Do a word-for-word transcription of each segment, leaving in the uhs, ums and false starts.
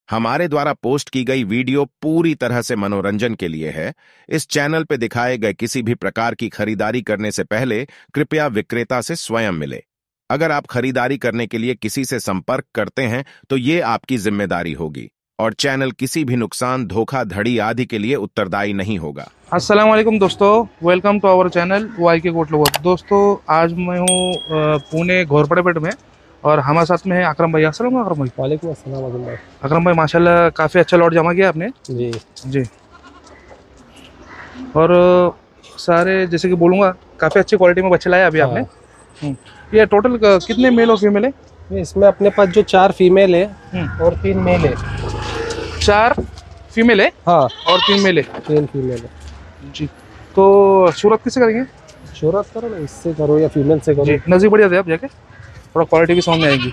हमारे द्वारा पोस्ट की गई वीडियो पूरी तरह से मनोरंजन के लिए है। इस चैनल पे दिखाए गए किसी भी प्रकार की खरीदारी करने से पहले कृपया विक्रेता से स्वयं मिले। अगर आप खरीदारी करने के लिए किसी से संपर्क करते हैं तो ये आपकी जिम्मेदारी होगी और चैनल किसी भी नुकसान, धोखाधड़ी आदि के लिए उत्तरदायी नहीं होगा। अस्सलाम वालेकुम दोस्तों, welcome to our channel Y K कोटलोवर। दोस्तों, आज मैं हूँ पुणे घोरपड़ेपेट में और हमारे साथ में है अकरम भाई। अस्सलाम अकरम भाई। वालेकुम अस्सलाम अकरम भाई। अकरम भाई माशाल्लाह काफ़ी अच्छा लॉट जमा किया आपने। जी जी। और सारे जैसे कि बोलूँगा काफ़ी अच्छी क्वालिटी में बच्चे लाए अभी आपने। ये टोटल कितने मेल और फीमेल है? इसमें अपने पास जो चार फीमेल है और तीन मेल है। चार फीमेल है हाँ और तीन मेल है। तीन फीमेल है जी। तो सूरत किससे करेंगे? शुरुआत करो ना, इससे करो या फीमेल से करो। जी, नज़दीक बढ़िया थे आप जाके, थोड़ा क्वालिटी भी समझ में आएगी।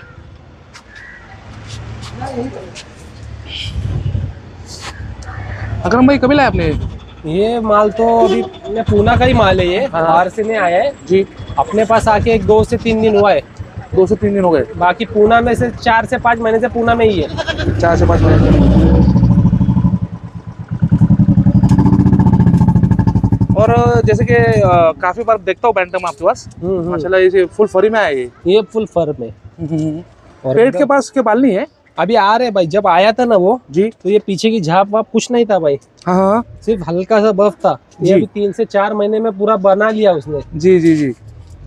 अकरम भाई कभी लाया आपने? ये माल तो अभी अपने पूना का ही माल है, ये बाहर से नहीं आया है जी। अपने पास आके एक दो से तीन दिन हुआ है। दो से तीन दिन हो गए। बाकी पूना में से चार से पाँच महीने से पूना में ही है। चार से पाँच महीने। और जैसे कि काफी बार देखता हूँ बैंटम आपके पास, माशाल्लाह ये फुल फरी में आया ये। ये फुल फर में और पेट के पास के बाल नहीं है अभी आ रहे भाई। जब आया था ना वो जी, तो ये पीछे की झाप वाप कुछ नहीं था भाई। हाँ हाँ, सिर्फ हल्का सा बफ था। ये अभी तीन से चार महीने में पूरा बना लिया उसने। जी जी जी।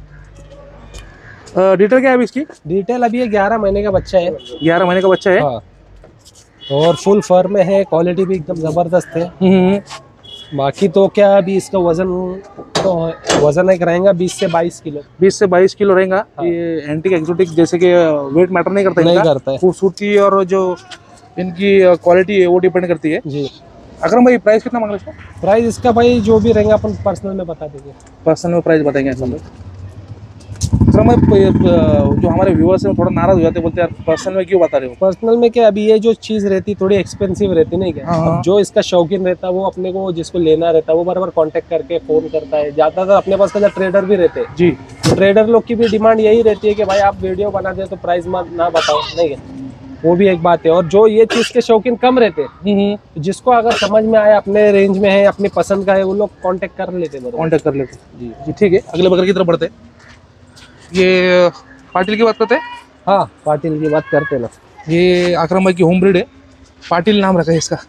डिटेल क्या है अभी इसकी? डिटेल अभी ये ग्यारह महीने का बच्चा है। ग्यारह महीने का बच्चा है। हाँ। और फुल फर में है, क्वालिटी भी एकदम जबरदस्त है। बाकी तो क्या अभी इसका वजन तो वजन एक रहेगा बीस से बाईस किलो। बीस से बाईस किलो रहेगा। हाँ। ये एंटीक एक्सोटिक जैसे कि वेट मैटर नहीं करता, नहीं इनका करता है। खूबसूरती और जो इनकी क्वालिटी है वो डिपेंड करती है। जी। अकरम भाई प्राइस कितना मांग रहे हैं इसका? प्राइस इसका भाई जो भी रहेगा अपन पर्सनल में बता देंगे। पर्सनल में प्राइस बताएंगे ऐसा? अकरम भाई जो हमारे व्यूअर्स हैं वो थोड़ा नाराज हो जाते, बोलते यार पर्सनल में क्यों बता रहे हो? पर्सनल में क्या अभी ये जो चीज रहती थोड़ी एक्सपेंसिव रहती नहीं क्या? हाँ। अब जो इसका शौकीन रहता है वो अपने को जिसको लेना रहता है वो बराबर कांटेक्ट करके फोन करता है। ज्यादातर अपने पास का ट्रेडर भी रहते हैं जी। तो ट्रेडर लोग की भी डिमांड यही रहती है कि भाई आप वीडियो बना दे तो प्राइस ना बताओ, नहीं है वो भी एक बात है। और जो ये चीज के शौकीन कम रहते हैं, जिसको अगर समझ में आए अपने रेंज में है, अपनी पसंद का है, वो लोग कांटेक्ट कर लेते हैं। कांटेक्ट कर लेते जी जी। ठीक है, अगले बकरे की तरफ बढ़ते हैं। ये पाटिल की बात करते हैं। हाँ, पाटिल की बात करते हैं ना। ये अकरम भाई की होम ब्रीड है, पाटिल नाम रखा है इसका।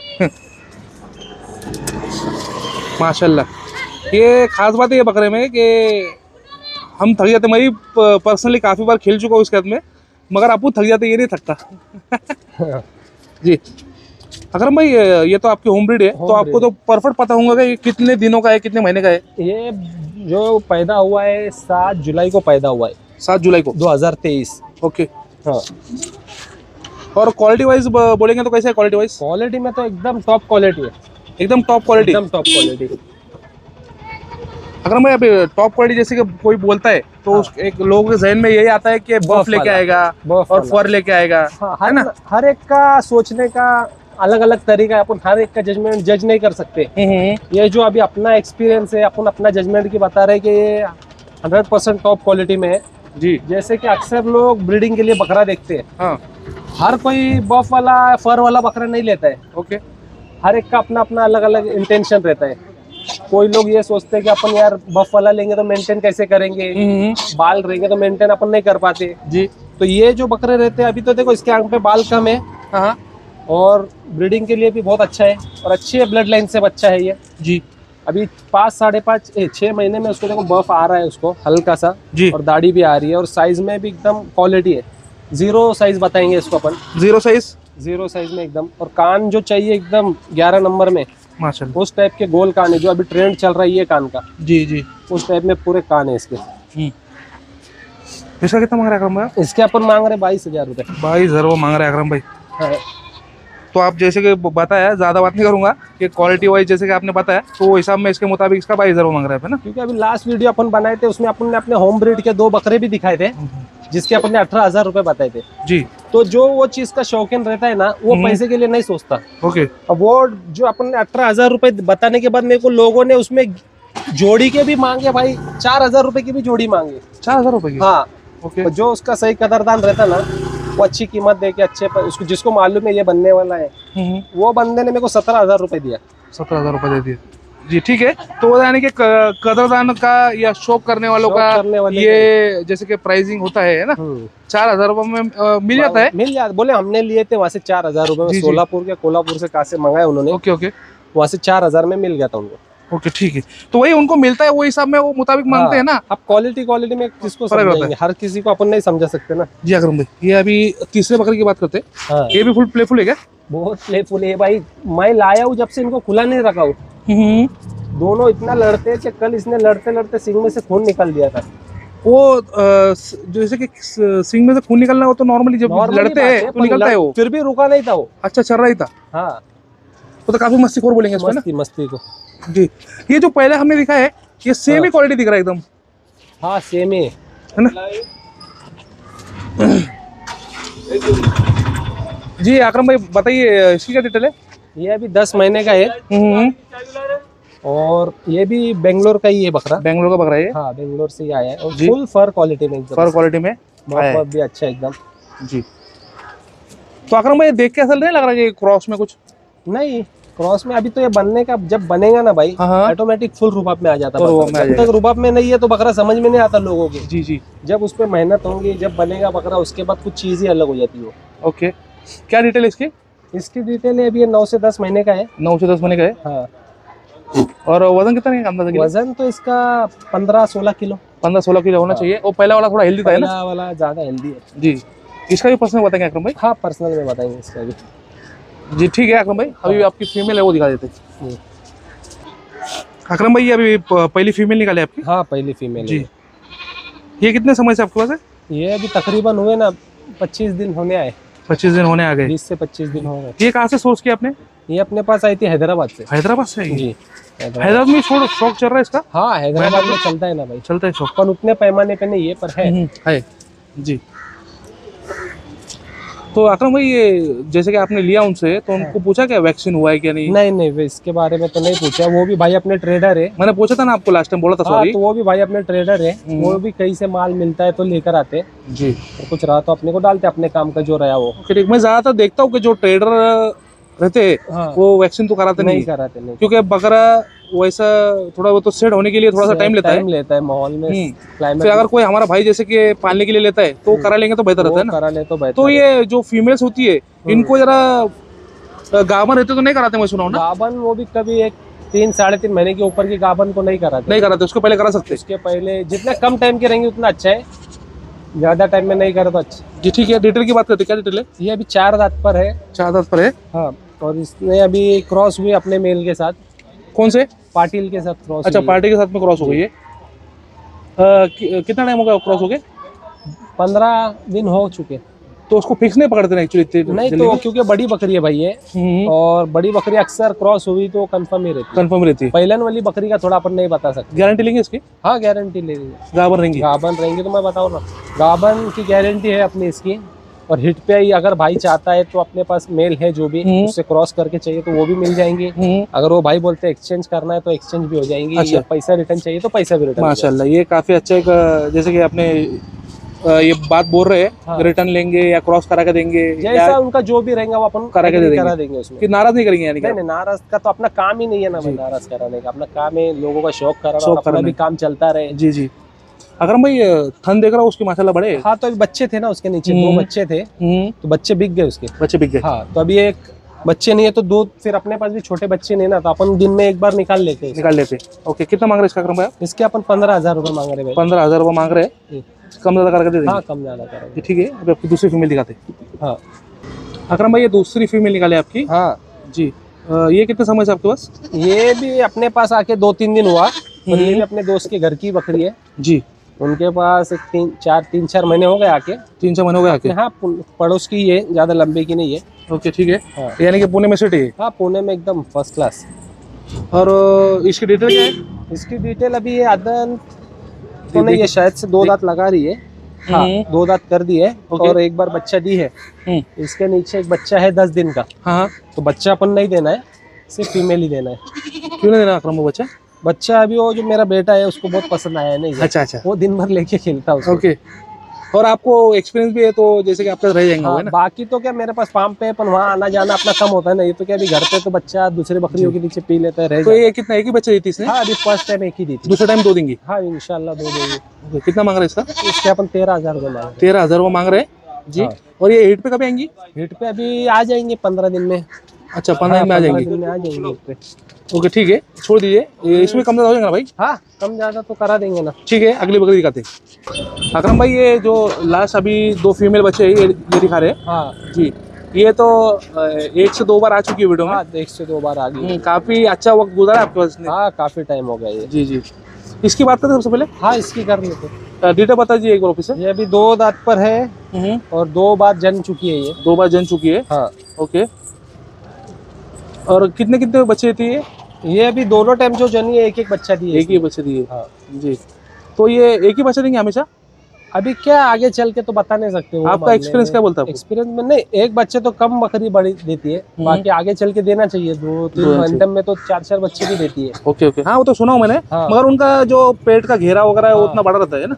माशाल्लाह। ये खास बात है ये बकरे में कि हम थक जाते, मैं पर्सनली काफ़ी बार खेल चुका हूँ इसके हाथ में, मगर आपको थक जाते, ये नहीं थकता। जी। अकरम भाई ये तो आपकी होम ब्रीड है, तो आपको तो परफेक्ट पता होगा कि ये कितने दिनों का है, कितने महीने का है? ये जो पैदा हुआ है सात जुलाई को पैदा हुआ है। सात जुलाई को दो हजार तेईस। ओके। हाँ। और क्वालिटी वाइज बोलेंगे तो कैसे है क्वालिटी वाइज? क्वालिटी में तो एकदम टॉप क्वालिटी है। एकदम टॉप क्वालिटी। एकदम टॉप क्वालिटी। अगर मैं अभी टॉप क्वालिटी जैसे कि कोई बोलता है तो हाँ। एक लोगों के जहन में यही आता है कि बफ लेके आएगा और फर लेके आएगा, हाँ, है ना? हर एक का सोचने का अलग अलग तरीका है। अपन हर एक का जजमेंट जज नहीं कर सकते। ये जो अभी अपना एक्सपीरियंस है, अपन अपना जजमेंट की बता रहे हैं कि ये हंड्रेड परसेंट टॉप क्वालिटी में है जी। जैसे कि अक्सर लोग ब्रीडिंग के लिए बकरा देखते हैं। हाँ। हर कोई बफ वाला फर वाला बकरा नहीं लेता है। ओके। हर एक का अपना अपना अलग अलग इंटेंशन रहता है। कोई लोग ये सोचते हैं कि अपन यार बफ वाला लेंगे तो मेंटेन कैसे करेंगे, बाल रहेंगे तो मेंटेन अपन नहीं कर पाते जी। तो ये जो बकरे रहते हैं अभी तो देखो इसके आंख पे बाल कम है। हाँ। और ब्रीडिंग के लिए भी बहुत अच्छा है और अच्छी ब्लड लाइन से बच्चा है ये जी। अभी पाँच साढ़े पाँच छः महीने में उसको देखो बफ आ रहा है उसको हल्का सा जी। और दाढ़ी भी आ रही है और साइज में भी एकदम क्वालिटी है। जीरो साइज बताएंगे इसको अपन। Zero size? जीरो साइज में एकदम। और कान जो चाहिए एकदम ग्यारह नंबर में माशाल्लाह उस टाइप के गोल कान है जो अभी ट्रेंड चल रहा है ये कान का। जी जी। उस टाइप में पूरे कान है इसके। इसका कितना मांग रहे अकरम भाई? इसके अपन मांग रहे बाईस हजार रुपये। बाईस हजार वो मांग रहे अकरम भाई। हाँ। तो आप जैसे कि बताया, ज़्यादा बात नहीं करूंगा कि क्वालिटी वाइज जैसे कि आपने बताया तो वो हिसाब में इसके मुताबिक इसका बाईस हजार मांग रहा है ना? क्योंकि अभी लास्ट वीडियो अपन बनाए थे उसमें अपन ने अपने होम ब्रीड के दो बकरे भी दिखाए थे जिसके अपन ने अठारह हजार रुपए बताए थे जी। तो जो वो चीज का शौकीन रहता है ना वो पैसे के लिए नहीं सोचता। ओके। अब वो जो अपन ने अठारह हजार रुपए बताने के बाद मेरे को लोगों ने उसमें जोड़ी के भी मांगे भाई, चार हजार रुपए की भी जोड़ी मांगे। चार हजार रुपए की? हाँ। ओके। तो जो उसका सही कदरदान रहता ना वो अच्छी कीमत दे के अच्छे पर, उसको जिसको मालूम है ये बनने वाला है, वो बंदे ने मेरे को सत्रह हजार रुपए दिया। सत्रह हजार रुपए दे दिए जी, ठीक है। तो वो यानी कि क- कदरदान का या शौक करने वालों शौक का करने वाले ये जैसे कि प्राइसिंग होता है ना, चार हजार रुपए में अ, मिल जाता है। मिल जाता, बोले हमने लिए थे वहाँ से चार हजार रुपए में, जी, जी। सोलापुर के कोल्हापुर से कहा से मंगाए उन्होंने, ओके ओके वहाँ से चार हजार में मिल गया था उनको। ओके, ठीक है। तो वही उनको मिलता है, वो हिसाब में वो मुताबिक मांगते हैं ना। अब क्वालिटी क्वालिटी में किसको फर्क होता है। समझाएंगे, हर किसी को अपन नहीं समझा सकते ना। जी अकरम भाई, ये अभी तीसरे बकरी की बात करते हैं। हाँ, ये भी फुल प्लेफुल है क्या? बहुत प्लेफुल है भाई, मैं लाया हूँ जब से इनको खुला नहीं रखा हूँ। हम्म, दोनों इतना लड़ते हैं कि कल इसने लड़ते लड़ते सिंग में से खून निकल दिया था। वो अ, स- जैसे कि स- सिंग में से खून निकलना हो तो नॉर्मली जब Normally लड़ते बात हैं है, तो पर निकलता है लड़- वो। फिर भी रुका नहीं था वो। अच्छा, चल रहा ही था। हाँ, वो तो काफी मस्तीखोर बोलेंगे इसको, है ना? मस्ती मस्ती को। जी। ये जो पहले हमने दिखा है, ये सेम ही क्वालिटी दिख रहा है एकदम, हाँ सेम ही है ना? जी अकरम भाई बताइए, इसकी क्या डिटेल है? ये अभी दस महीने का है, हम्म, और ये भी बेंगलोर का ही है बकरा। बेंगलोर का बकरा है ये, हाँ, बेंगलोर से ही आया है, और जी। फुल फर क्वालिटी में एकदम, फर क्वालिटी में आया है। बहुत भी अच्छा एकदम। जी। तो अकरम भाई देख के ऐसा नहीं लग रहा कि क्रॉस में कुछ? नहीं, क्रॉस में अभी तो ये बनने का, जब बनेगा ना भाई हाँ, हाँ। ऑटोमेटिक फुल रुबाब में आ जाता फुल है। रुबाब में आ जब तक रुबाब में नहीं है तो बकरा समझ में नहीं आता लोगों के। जी जी, जब उस पर मेहनत होंगी, जब बनेगा बकरा, उसके बाद कुछ चीज ही अलग हो जाती है वो। ओके। क्या डिटेल है इसकी? इसकी डिटेल है अभी, ये नौ से दस महीने का है। नौ से दस महीने का है। हाँ, और वजन कितना है अंदाजा के लिए? वजन तो इसका पंद्रह सोलह किलो। पंद्रह सोलह किलो होना चाहिए। और पहला वाला थोड़ा हेल्दी था, है ना? पहला वाला ज्यादा हेल्दी है। जी। इसका भी पर्सनल बताएंगे अकरम भाई? हाँ, पर्सनल में बताएंगे इसका भी। जी ठीक है अकरम भाई, अभी आपकी फीमेल है वो दिखा देते हैं। जी। अकरम भाई, ये अभी प- पहली फीमेल निकाले आपकी? हाँ, पहली फीमेल जी। है। ये कितने समय से आपके पास है? ये अभी तकरीबन हुए ना पच्चीस दिन होने आए, पच्चीस दिन होने आ गए। बीस से पच्चीस दिन हो गए। ये कहाँ से सोर्स किया आपने? ये अपने पास आई थी हैदराबाद से। हैदराबाद से आई? जी, हैदराबाद। हैदराबाद में शौक शौक चल रहा है इसका? हाँ, हैदराबाद में चलता है ना भाई, चलता है शौक। पर उतने पैमाने पे नहीं है, पर है। हम्म, है जी। तो अकरम भाई, ये जैसे कि आपने लिया उनसे, तो उनको पूछा क्या वैक्सीन हुआ है क्या नहीं? नहीं नहीं, वे इसके बारे में तो नहीं पूछा, वो भी भाई अपने ट्रेडर है। मैंने पूछा था ना आपको लास्ट टाइम, बोला था हाँ, सॉरी। तो वो भी भाई अपने ट्रेडर है, वो भी कहीं से माल मिलता है तो लेकर आते, जी। और कुछ रहा तो अपने को डालते, अपने काम का जो रहा वो। ओके, ठीक। मैं ज्यादातर देखता हूँ कि जो ट्रेडर रहते हैं हाँ, वो वैक्सीन तो कराते नहीं नहीं, कराते नहीं, क्योंकि बकरा वैसा थोड़ा वो तो सेट होने के लिए थोड़ा सा टाइम लेता है। टाइम लेता है माहौल में, हम्म। क्लाइमेट फिर अगर कोई हमारा भाई जैसे कि पालने के लिए लेता है तो करा लेंगे तो बेहतर रहता है ना। करा ले तो बेहतर तो है। ये जो फीमेल्स होती है, इनको जरा गाभन रहते तो नहीं कराते, मैं सुना हूं ना? गाबन वो भी कभी एक तीन साढ़े तीन महीने के ऊपर की गाबन को नहीं कराते। नहीं कराते, उसको पहले करा सकते। उसके पहले जितने कम टाइम के रहेंगे उतना अच्छा है, ज्यादा टाइम में नहीं करे तो अच्छा। जी ठीक है। डिटेल की बात करते हैं, क्या डिटेल है? ये अभी चार दांत पर है। चार दांत पर है। हाँ, और इसने अभी क्रॉस हुई अपने मेल के साथ, कौन से? पाटिल के साथ क्रॉस। अच्छा, पार्टी के साथ में क्रॉस हो गई है। अ, कि- कितना टाइम हो गया क्रॉस हो गए? पंद्रह दिन हो चुके। तो उसको फिक्स नहीं पकड़ते ना एक्चुअली? नहीं तो क्योंकि बड़ी बकरी है भाई ये, और बड़ी बकरी अक्सर क्रॉस हुई तो कंफर्म ही रहती है। कंफर्म रहती है। पहलन वाली बकरी का थोड़ा अपन नहीं बता सकते। गारंटी लेंगे इसकी? हाँ, गारंटी ले लीजिए। गाभन रहेंगी? गाबन रहेंगे तो मैं बताऊँ ना, गाबन की गारंटी है अपनी इसकी। और हिट पे ही अगर भाई चाहता है तो अपने पास मेल है जो भी, उससे क्रॉस करके चाहिए तो वो भी मिल जाएंगे। अगर वो भाई बोलते हैं एक्सचेंज करना है तो एक्सचेंज भी हो जाएंगी। अच्छा। या पैसा रिटर्न चाहिए तो पैसा भी रिटर्न। माशाल्लाह, ये काफी अच्छा एक, जैसे कि आपने अ, ये बात बोल रहे हैं, हाँ। रिटर्न लेंगे या क्रॉस करा के देंगे, जैसा या उनका जो भी रहेगा वो अपन करा के दे देंगे। करा देंगे उसमें। कि नाराज नहीं करेंगे यानी कि? नहीं नहीं, नाराज का तो अपना काम ही नहीं है ना भाई, नाराज कराने का। अपना काम है लोगों का शौक कराना, शौक और अपना कराना। भी काम चलता रहे। जी जी। अकरम भाई, थन देख रहा हूँ उसकी माशाल्लाह बड़े। हाँ, तो अभी बच्चे थे ना उसके नीचे, दो हम्म। बच्चे थे, हम्म, तो बच्चे बिक गए उसके। बच्चे बिक गए। हाँ, तो अभी एक बच्चे नहीं है तो दो, फिर अपने पास भी छोटे बच्चे नहीं ना, तो अपन दिन में एक बार निकाल लेते हैं। निकाल लेते। ओके, कितना मांग रहे हैं इसका अकरम भाई? इसके अपन पंद्रह हजार रुपए मांग रहे हैं। पंद्रह हजार रुपये मांग रहे हैं, जी। कम ज्यादा करके दे हाँ, देंगे? कम ज्यादा करेंगे। जी, ठीक है। अभी आपकी दूसरी फीमेल दिखाते हैं। हाँ अकरम भाई, ये दूसरी फीमेल निकाले आपकी? हाँ, जी। अ, ये कितने समय से आपके पास? ये भी अपने पास आके दो तीन दिन हुआ, और ये भी अपने दोस्त के घर की बकरी है। जी। उनके पास एक तीन चार तीन चार महीने हो गए आके। तीन चार महीने हो गए आके? हाँ, पुन- पड़ोस की है, ज्यादा लंबे की नहीं है। ओके, ठीक है। हाँ। यानी कि पुणे में सिटी है। हाँ, पुणे में एकदम फर्स्ट क्लास। और अ, इसकी डिटेल क्या है? इसकी डिटेल अभी ये आदन तो नहीं है, शायद से दो दांत लगा रही है। हाँ, हम्म। दो दांत कर दी है, ओके। और एक बार बच्चा दी है। हम्म, इसके नीचे एक बच्चा है दस दिन का, हाँ। तो बच्चा अपन नहीं देना है, सिर्फ फीमेल ही देना है। क्यों नहीं देना अकरम को बच्चा? बच्चा अभी वो जो मेरा बेटा है उसको बहुत पसंद आया है। नहीं, अच्छा अच्छा, वो दिन भर लेके खेलता है उसको। ओके। और आपको एक्सपीरियंस भी है तो जैसे कि आपका रह जाएंगे, हाँ, है ना? बाकी तो क्या मेरे पास फार्म पे पर वहाँ आना जाना अपना कम होता है ना, ये तो क्या अभी घर पे तो बच्चा दूसरे बकरियों के नीचे पी लेता है, रह तो जाता ये कितना, एक ही बच्चा दी थी इसने? है। हाँ, अभी फर्स्ट टाइम एक ही दी थी। दूसरे टाइम दो देंगी? हाँ, इंशाल्लाह दो देंगे। ओके, कितना मांग रहे हैं इसका? इसके अपन तेरह हजार रुपये मांगे। तेरह हजार वो मांग रहे हैं जी। हाँ। और ये हिट पे कभी आएंगी? हिट पे अभी आ जाएंगे पंद्रह दिन में। अच्छा, पंद्रह दिन में आ पंद्रह जाएंगी। दिन में आ जाएंगे हिट पे। ओके ठीक है, छोड़ दीजिए, ये इसमें कम ज्यादा हो जाएगा ना भाई? हाँ, कम ज्यादा तो करा देंगे ना। ठीक है, अगली बकरी दिखाते हैं। अकरम भाई, ये जो लास्ट अभी दो फीमेल बच्चे हैं, ये ये दिखा रहे हैं हाँ जी। ये तो अ, एक से दो बार आ चुकी है वीडियो में। हाँ, एक से दो बार आ गई। हम्म, काफी अच्छा वक्त गुजारा आपके पास ने। हाँ, काफी टाइम हो गया ये। जी जी। इसकी बात करते हैं सबसे पहले। हाँ, इसकी कर लेते। डिटेल बता दीजिए एक बार ऑफिस ये अभी दो दांत पर है से। और दो बार जन्म चुकी है ये। दो बार जन चुकी है। हाँ, ओके। और कितने कितने बच्चे थी ये? ये अभी दोनों टाइम जो जनी है एक एक बच्चा दिए। एक ही बच्चे दिए। हाँ। जी। तो ये एक ही बच्चे देंगे हमेशा? अभी क्या आगे चल के तो बता नहीं सकते। वो आपका एक्सपीरियंस क्या बोलता है? एक्सपीरियंस में नहीं, एक बच्चे तो कम बकरी बड़ी देती है, बाकी आगे चल के देना चाहिए। दो तीन दो घंटे में तो चार चार बच्चे भी देती है। ओके ओके, हाँ वो तो सुना हूँ मैंने। हाँ। मगर उनका जो पेट का घेरा वगैरह है वो हाँ। उतना बड़ा रहता है ना?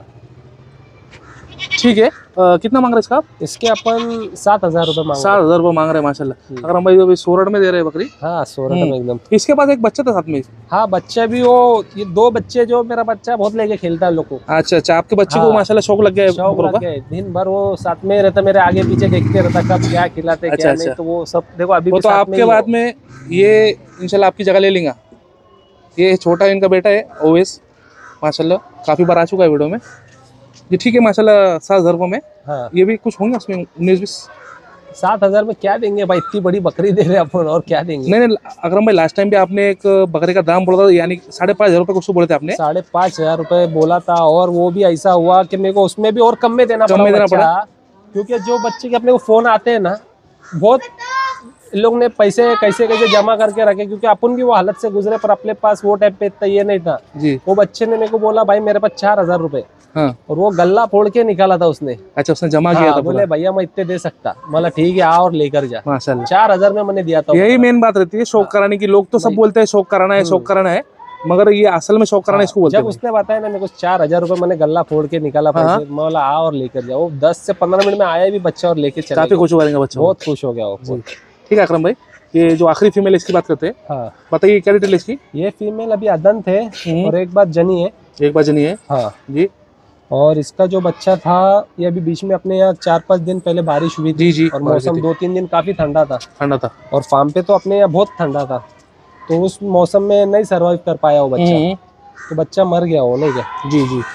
ठीक है। अ, कितना मांग रहे हैं इसका आप? इसके अपन सात हजार रुपए मांग सात हजार रुपये मांग रहे हैं माशाल्लाह। अगर हम भाई अभी सोरठ में दे रहे हैं बकरी। हाँ, सोलह में एकदम। इसके पास एक बच्चा था साथ में। हाँ, बच्चा भी वो, ये दो बच्चे जो मेरा बच्चा बहुत लेके खेलता है लोग को। अच्छा अच्छा, आपके बच्चे को हाँ। माशाल्लाह शौक लग गया है शौक बकरों लग का? गए, दिन भर वो साथ में रहता, मेरे आगे पीछे देखते रहता कब क्या खिलाते अच्छा, क्या अच्छा। नहीं। तो वो सब देखो अभी वो भी तो साथ में आपके ही है बाद वो। में ये इंशाल्लाह आपकी जगह ले लेंगे। ये छोटा इनका बेटा है ओवेस, माशाल्लाह काफी बार आ चुका है वीडियो में। ये ठीक है माशाल्लाह, सात हजार रुपये में। हाँ, ये भी कुछ होंगे उसमें उन्नीस बीस? सात हजार में क्या देंगे भाई, इतनी बड़ी बकरी दे रहे हैं अपन, और क्या देंगे। नहीं नहीं अकरम भाई, लास्ट टाइम भी आपने एक बकरे का दाम बोला था, यानी साढ़े पाँच हजार रुपये कुछ तो बोले थे आपने। साढ़े पाँच हजार रुपए बोला था, और वो भी ऐसा हुआ कि मेरे को उसमें भी और कम में देना कम पड़ा में देना बच्चा। पड़ा। क्योंकि जो बच्चे के अपने को फोन आते हैं ना, बहुत इन लोग ने पैसे कैसे कैसे जमा करके रखे, क्योंकि अपन भी वो हालत से गुजरे, पर अपने पास वो टाइम पे इतना ये नहीं था। जी। वो बच्चे ने मेरे को बोला भाई मेरे पास चार हजार रुपए, हाँ। और वो गल्ला फोड़ के निकाला था उसने। अच्छा, उसने जमा किया हाँ, था बोले पूरा। भैया मैं इतने दे सकता, मतलब ठीक है आ और लेकर जा। माशाल्लाह, चार हजार में मैंने दिया था। यही मेन बात रहती है शौक कराने की। लोग तो सब बोलते हैं शौक कराना है शौक कराना है, मगर ये असल में शौक कराना इसको बोलते जब हैं। उसने बताया ना मेरे को चार हजार रुपए, मैंने गल्ला फोड़ के निकाला पैसे। मैं बोला आ और लेकर जाओ। वो दस से पंद्रह मिनट में आया भी बच्चा और लेके चला काफी गया। खुश हो जाएंगे बच्चों। बहुत खुश हो गया वो। ठीक है अकरम भाई, ये जो आखिरी फीमेल इसकी बात करते हैं, हाँ, बताइए क्या डिटेल इसकी? ये फीमेल अभी अदंत है और एक बात जनी है। एक बार जनी है। हाँ जी और इसका जो बच्चा था ये अभी बीच में अपने यहाँ चार पाँच दिन पहले बारिश हुई थी। जी जी, और बारिश मौसम हुई थी। दो तीन दिन काफी ठंडा था, ठंडा था। और फार्म पे तो अपने यहाँ बहुत ठंडा था, तो उस मौसम में नहीं सरवाइव कर पाया वो बच्चा, हम्म, तो बच्चा मर गया वो, नहीं क्या। जी जी,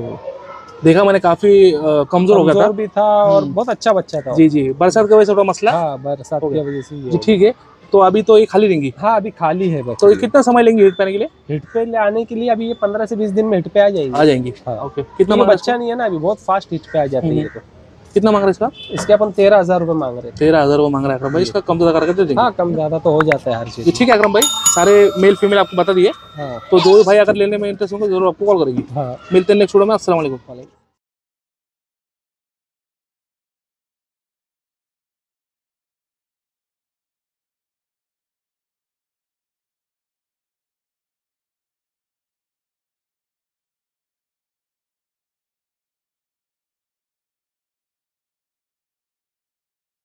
देखा मैंने, काफी अ, कमजोर हो गया था। कमजोर भी था और बहुत अच्छा बच्चा था वो। जी जी, बरसात की वजह से थोड़ा मसला। हाँ, बरसात की वजह से ये जी हो ठीक है, तो अभी तो ये खाली रहेंगी। गया। हाँ, अभी खाली है तो बच्चा। ये कितना समय लेंगे हिट पाने के लिए? हिट पे ले आने के लिए अभी ये पंद्रह से बीस दिन में हिट पे आ जाएंगे। आ जाएंगी। हाँ। ओके, कितना ये मांग रहे बच्चा नहीं है ना, अभी बहुत फास्ट हिट पे आ जाते हैं ये तो। इसका? कितना मांग रहे हैं इसका? इसके अपन तेरह हजार रुपए मांग रहे थे। तेरह हजार वो मांग रहा है अकरम भाई, इसका कम ज्यादा करके दे देंगे। हाँ, कम ज्यादा तो हो जाता है हर जी चीज। ठीक है अकरम भाई, सारे मेल फीमेल आपको बता दिए। हाँ तो जो भी भाई अगर लेने में इंटरेस्ट होंगे जरूर आपको कॉल करेगी। हाँ। मिलते हैं नेक्स्ट वीडियो में। अस्सलाम वालेकुम।